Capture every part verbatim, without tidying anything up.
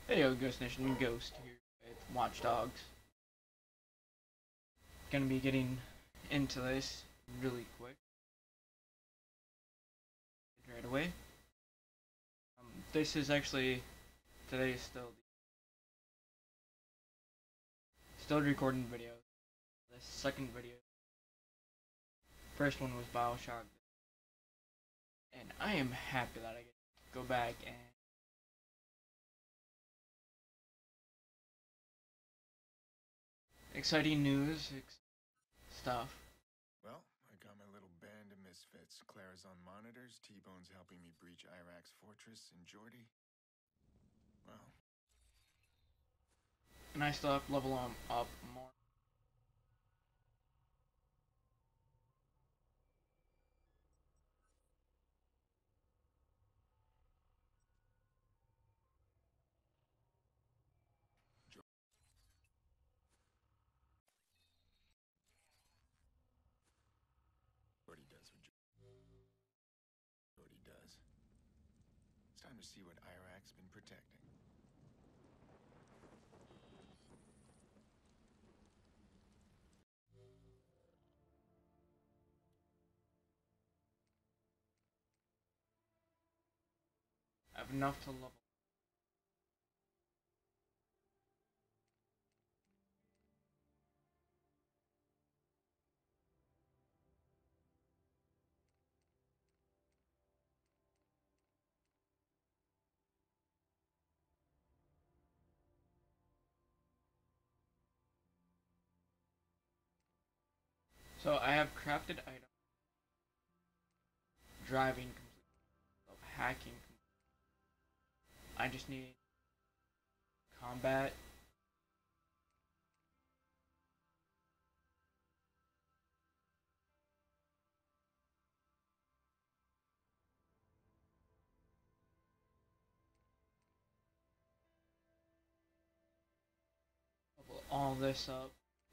Hey yo, Ghost Nation, Ghost here with Watch Dogs. Gonna be getting into this really quick, right away. Um, this is actually, today is still, still recording video. The second video, first one was Bioshock, and I am happy that I get to go back and exciting news, ex stuff. Well, I got my little band of misfits. Clara's on monitors, T-Bone's helping me breach Iraq's fortress, and Jordy... Well... And I still have to level them up more. Jordy does what Jordy does. It's time to see what Iraq's been protecting. I have enough to level. So I have crafted items, driving complete, hacking. I just need combat. Level all this up.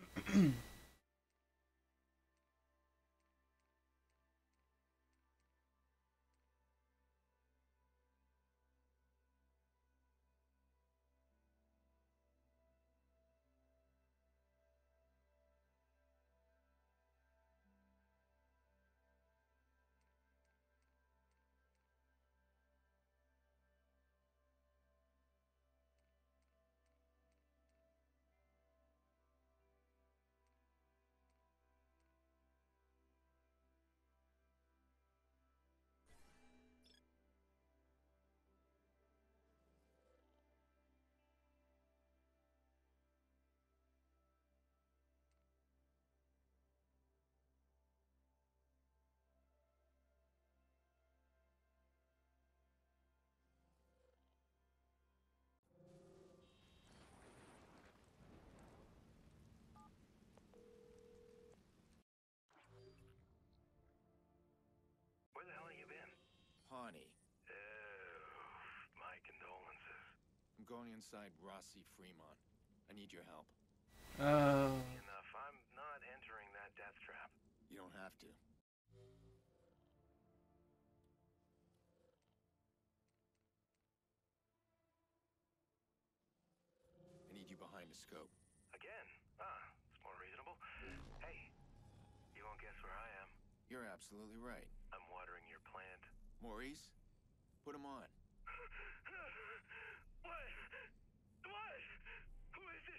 Where the hell have you been? Pawnee. Oh, my condolences. I'm going inside Rossi Fremont. I need your help. Oh. Enough. I'm not entering that death trap. You don't have to. I need you behind the scope. Again? Ah, it's more reasonable. Hey, you won't guess where I am. You're absolutely right. I'm watering your plant. Maurice, put him on. What? What? Who is this?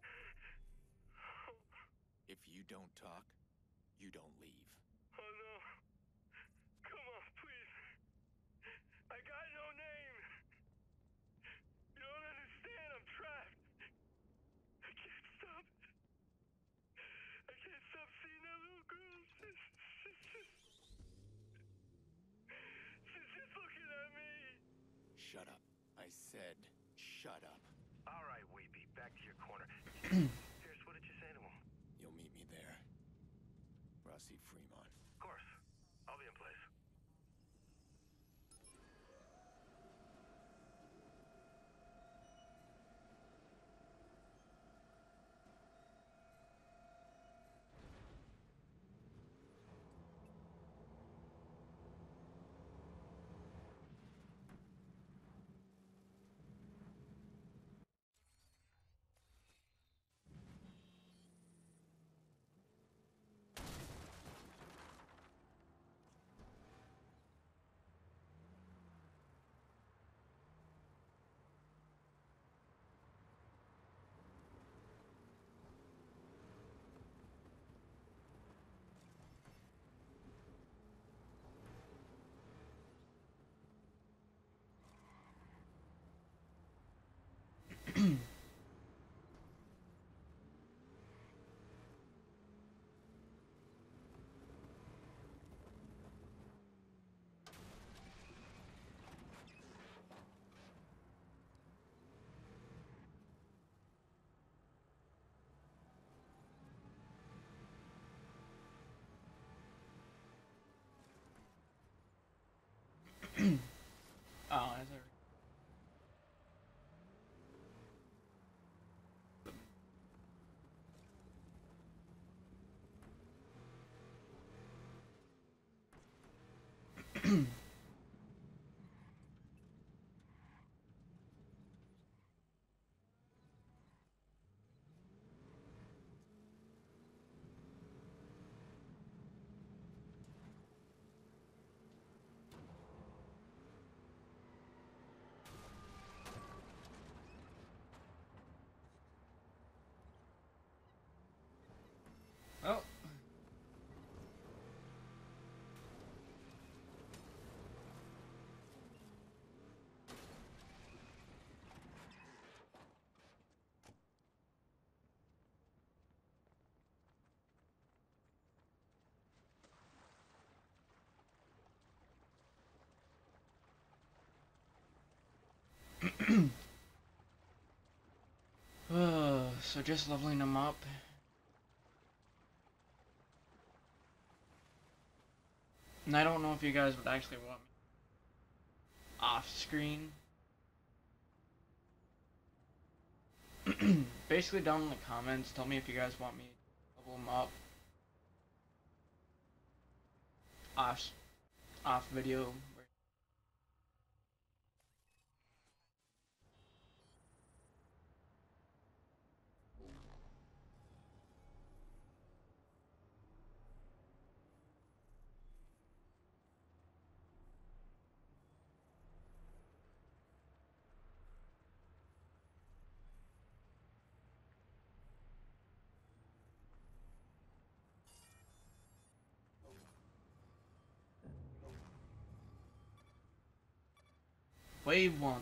If you don't talk, you don't leave. Oh no. Come on, please. I got no name. You don't understand. I'm trapped. I can't stop. I can't stop seeing that little girl. She's, she's just... She's just looking at me. Shut up. I said, shut up. All right, Weepy. Back to your corner. Pierce, what did you say to him? You'll meet me there. Rossi Fremont. Of course. I'll be in place. Oh. Uh, so just leveling them up. And I don't know if you guys would actually want me off screen. Basically down in the comments, tell me if you guys want me to level them up off, off video. Wave one.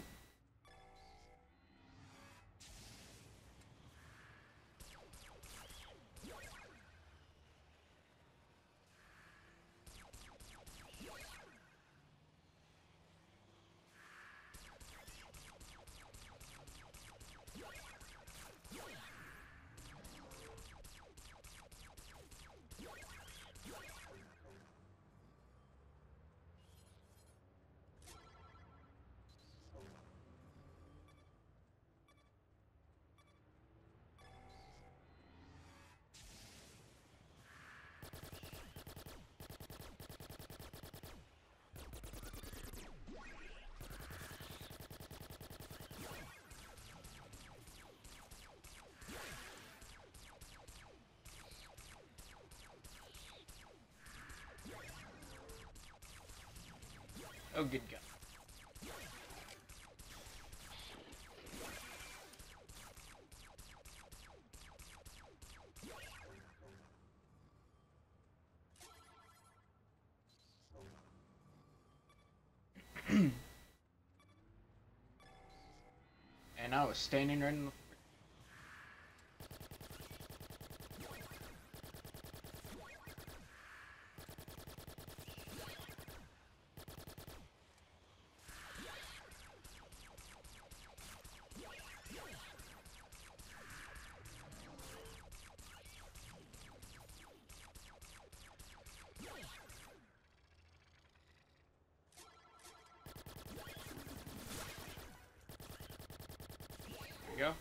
Oh, good God. And I was standing right in the There you go.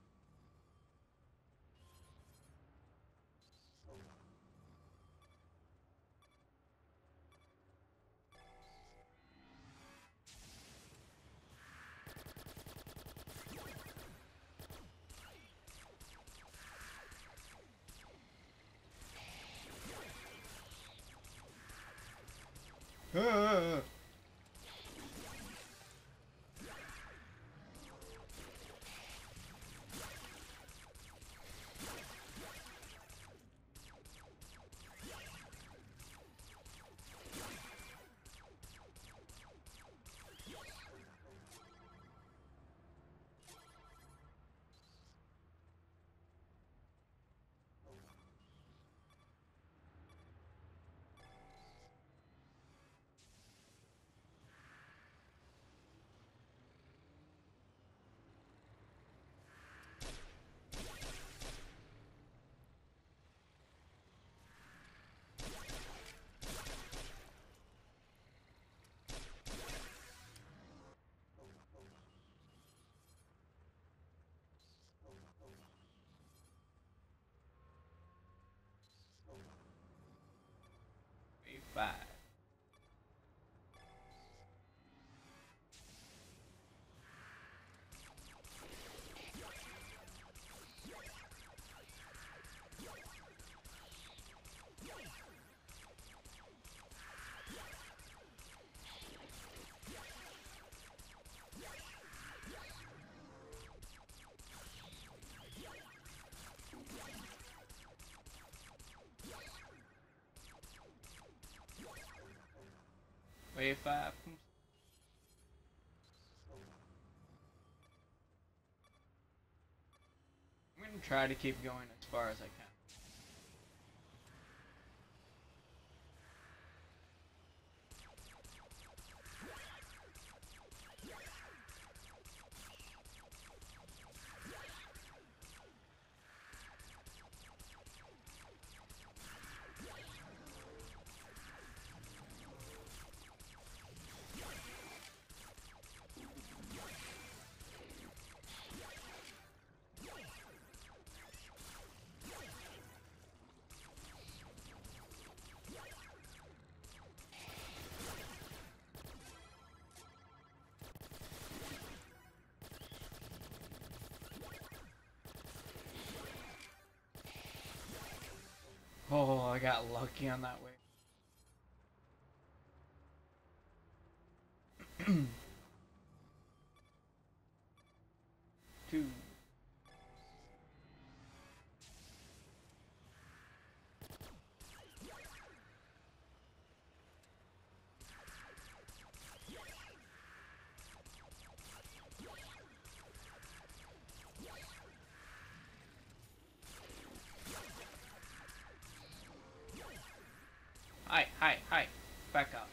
Ah. Wave five. Wave five. I'm gonna try to keep going as far as I can. Oh, I got lucky on that way. Two. Hi, hi, hi. Back up.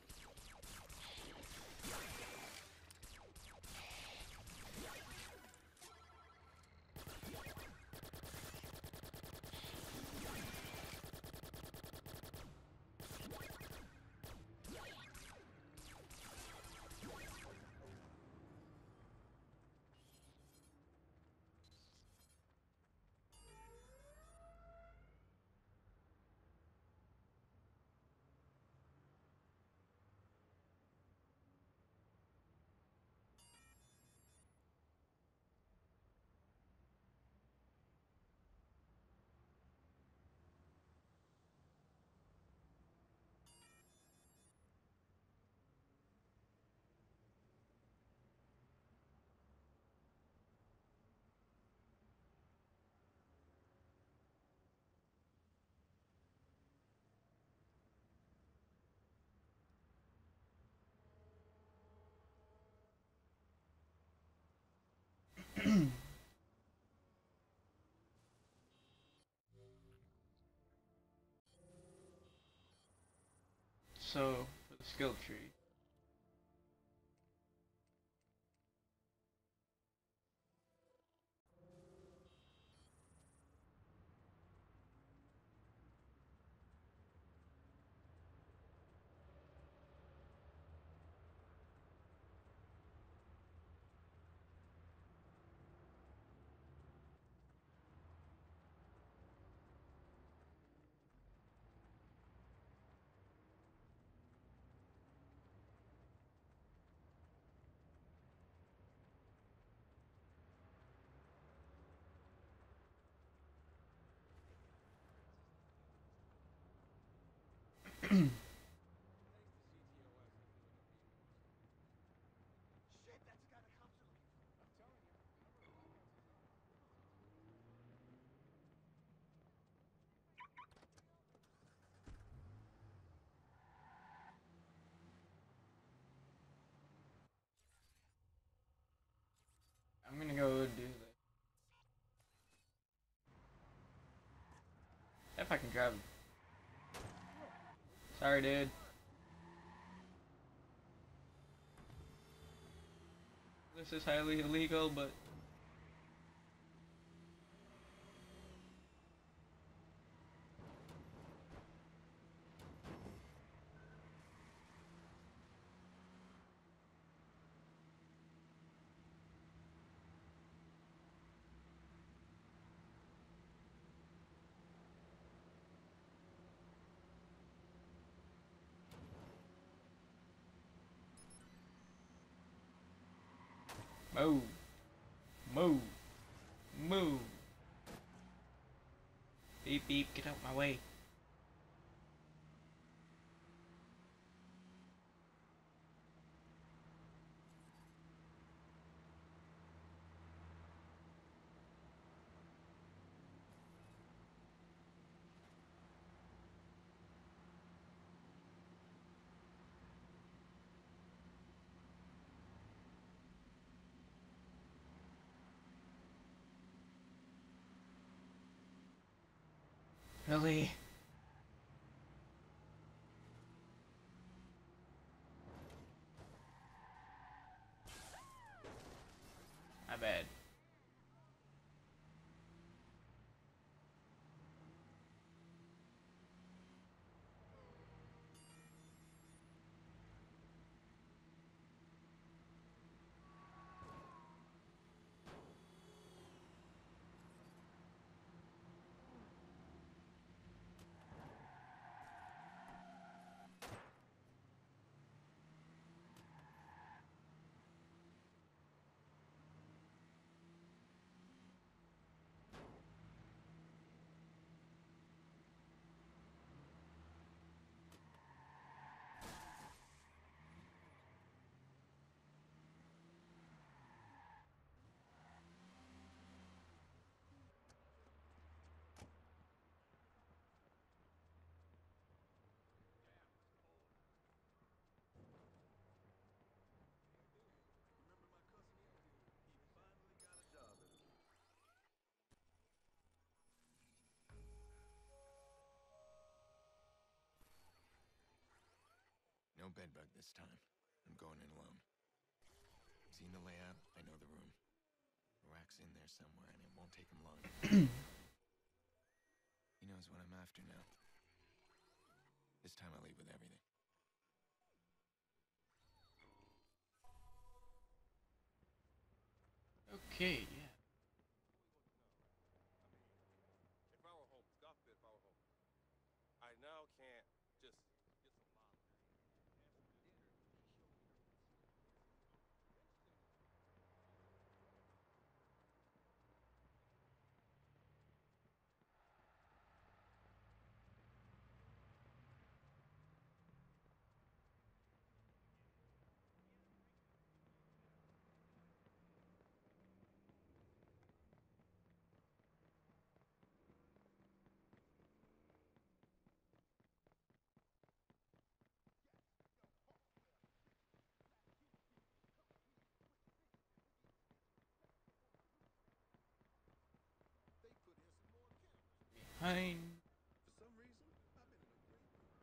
So, for the skill tree. I'm gonna go do this. If I can grab him. Sorry, dude. This is highly illegal, but... Move. Move. Move. Beep beep, get out my way. Really? My bad. No bedbug this time. I'm going in alone. Seen the layout, I know the room. Rack's in there somewhere, and it won't take him long. He knows what I'm after now. This time I'll leave with everything. Okay, yeah. If I were home, God forbid if I were home, I now can't just get some lobster. Behind. For some reason, I've been in a great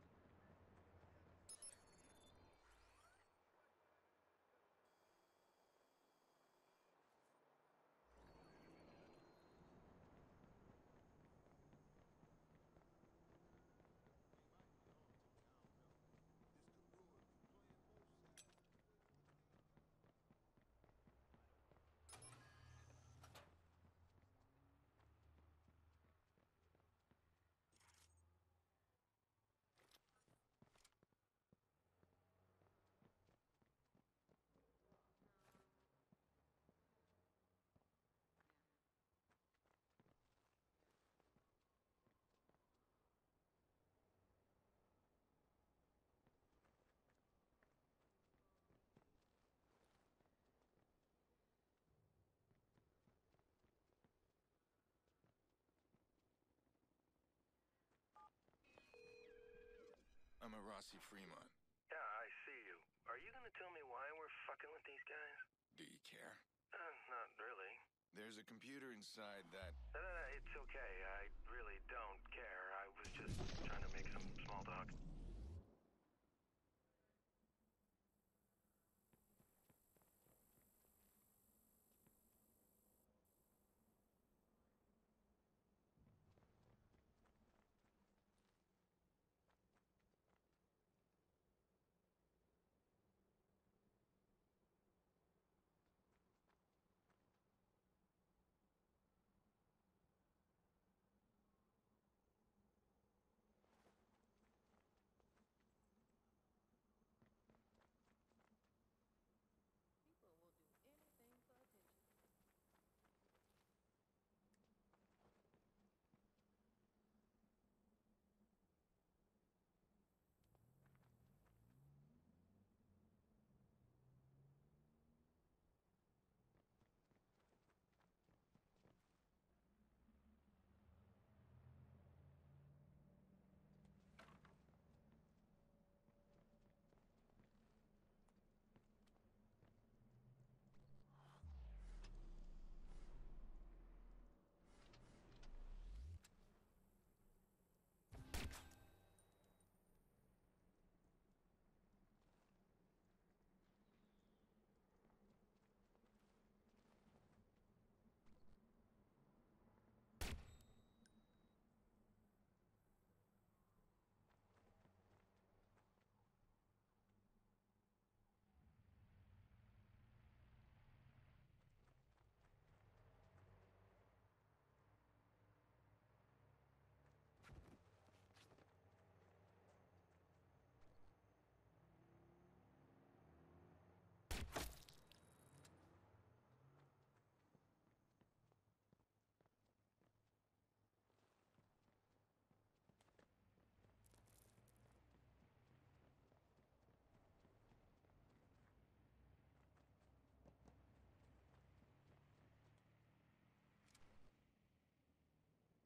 I'm a Rossi Fremont. Yeah, I see you. Are you gonna tell me why we're fucking with these guys? Do you care? Uh, not really. There's a computer inside that... No, no, no, it's okay. I really don't care. I was just trying to make some small talk.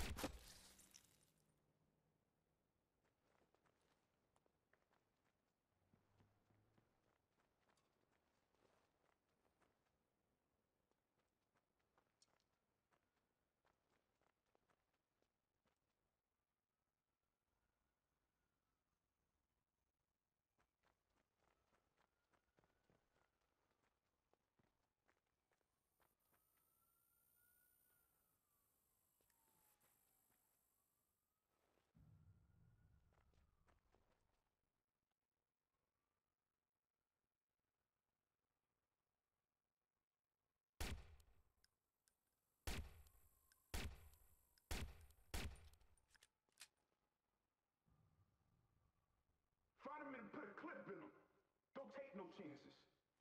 Find him and put a clip in him. Don't take no chances.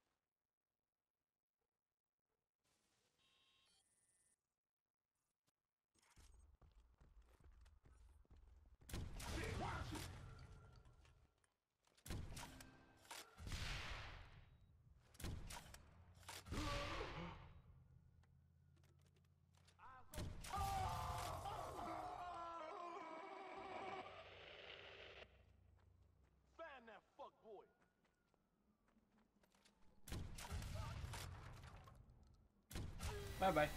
Shit, watch it. Fan that fuck boy. Bye bye.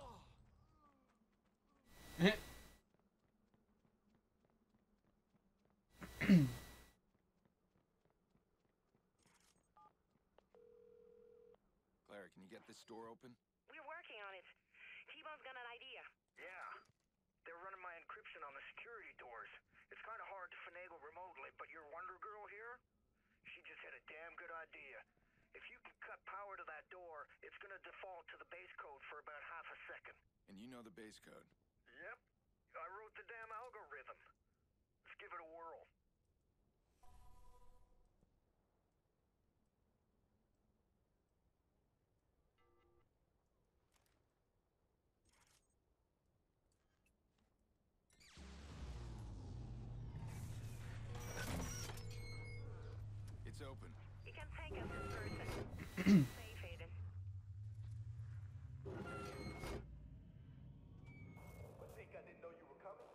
Clara, can you get this door open? We're working on it. T-Bone's got an idea. Yeah. They're running my encryption on the security doors. It's kind of hard to finagle remotely, but your Wonder Girl here? She just had a damn good idea. If you can cut power to that door, it's gonna default to the base code for about half a second. And you know the base code. Yep. I wrote the damn algorithm. Let's give it a whirl. It's open. You can take us in person. Safe, Aiden. I think I didn't know you were coming.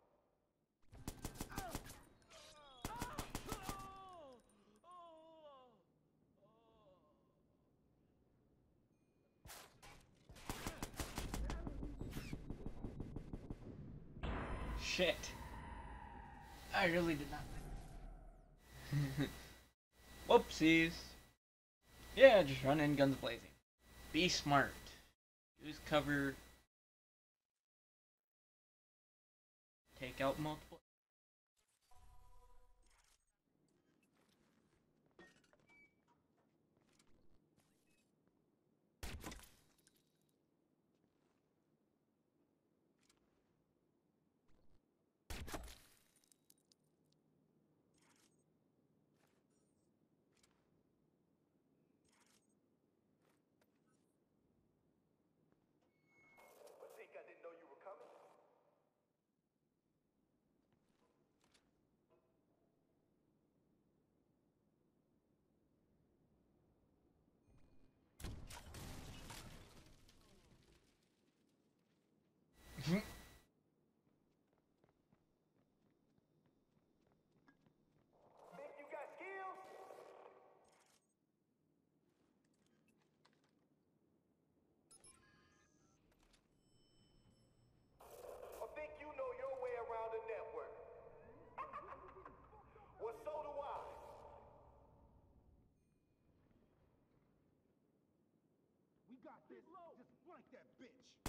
Shit. I really did not. Whoopsies. Yeah, just run in guns blazing. Be smart. Use cover. Take out multiple. I think I didn't know you were coming. Think you got skills? I think you know your way around the network. Well, so do I. We got this. Just flank that bitch.